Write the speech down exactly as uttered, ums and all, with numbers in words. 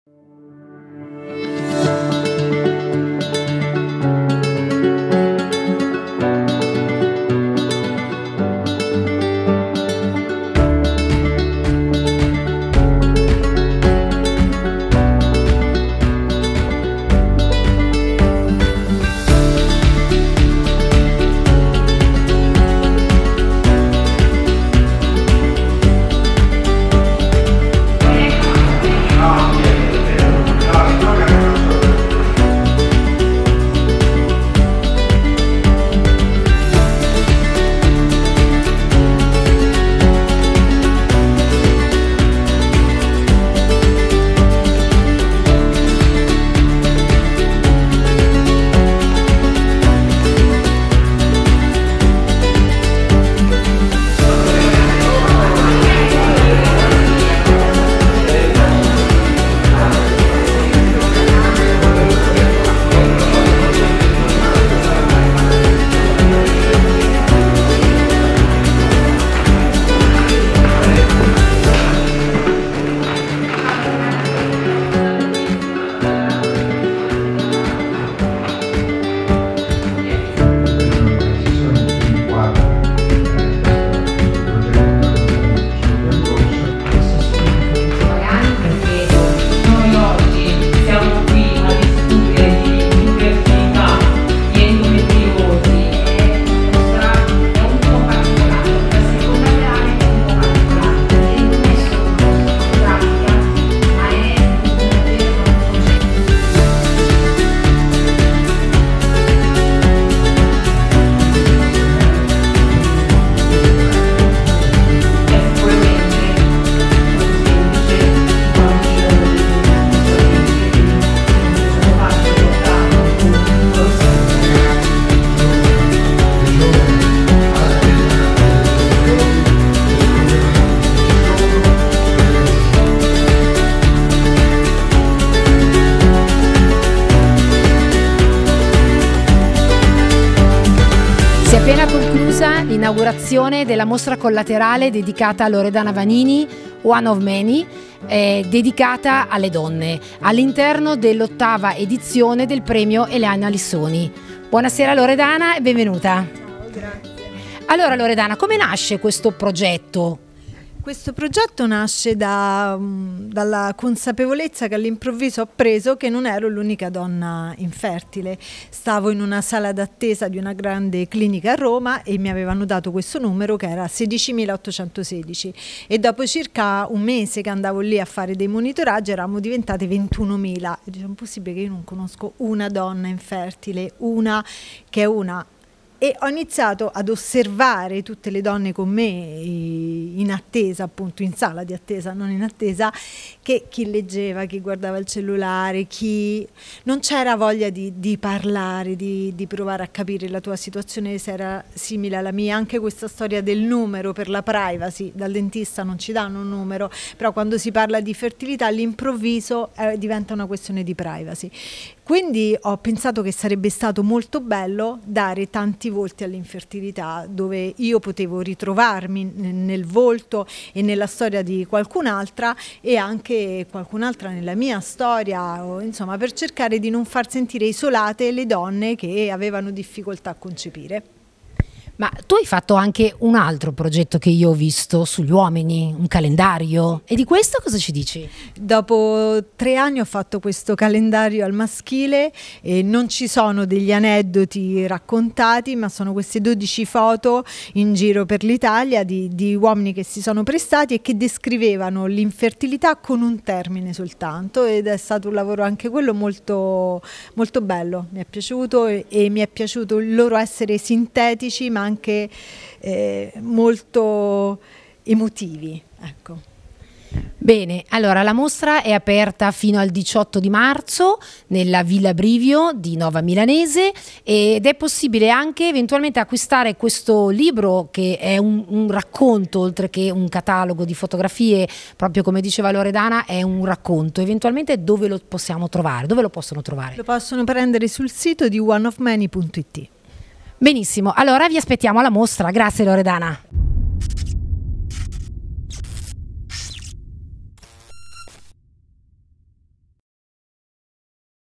Si è appena conclusa l'inaugurazione della mostra collaterale dedicata a Loredana Vanini, One of Many, eh, dedicata alle donne, all'interno dell'ottava edizione del premio Eleana Lissoni. Buonasera Loredana e benvenuta. Ciao, grazie. Allora Loredana, come nasce questo progetto? Questo progetto nasce da, dalla consapevolezza che all'improvviso ho preso che non ero l'unica donna infertile. Stavo in una sala d'attesa di una grande clinica a Roma e mi avevano dato questo numero che era sedicimilaottocentosedici e dopo circa un mese che andavo lì a fare dei monitoraggi eravamo diventate ventunomila. E dicevo, è impossibile che io non conosco una donna infertile, una che è una... E ho iniziato ad osservare tutte le donne con me in attesa, appunto in sala di attesa, non in attesa, che chi leggeva, chi guardava il cellulare, chi non c'era voglia di, di parlare, di, di provare a capire la tua situazione se era simile alla mia. Anche questa storia del numero per la privacy, dal dentista non ci danno un numero, però quando si parla di fertilità all'improvviso eh, diventa una questione di privacy. Quindi ho pensato che sarebbe stato molto bello dare tanti volti all'infertilità, dove io potevo ritrovarmi nel volto e nella storia di qualcun'altra e anche qualcun'altra nella mia storia, insomma, per cercare di non far sentire isolate le donne che avevano difficoltà a concepire. Ma tu hai fatto anche un altro progetto che io ho visto sugli uomini, un calendario. E di questo cosa ci dici? Dopo tre anni ho fatto questo calendario al maschile e non ci sono degli aneddoti raccontati, ma sono queste dodici foto in giro per l'Italia di, di uomini che si sono prestati e che descrivevano l'infertilità con un termine soltanto, ed è stato un lavoro anche quello molto, molto bello. Mi è piaciuto e, e mi è piaciuto il loro essere sintetici ma anche eh, molto emotivi, ecco. Bene, allora la mostra è aperta fino al diciotto di marzo nella Villa Brivio di Nova Milanese ed è possibile anche eventualmente acquistare questo libro che è un, un racconto oltre che un catalogo di fotografie, proprio come diceva Loredana è un racconto. Eventualmente dove lo possiamo trovare? Dove lo possono trovare? Lo possono prendere sul sito di one of many punto it. Benissimo, allora vi aspettiamo alla mostra. Grazie Loredana.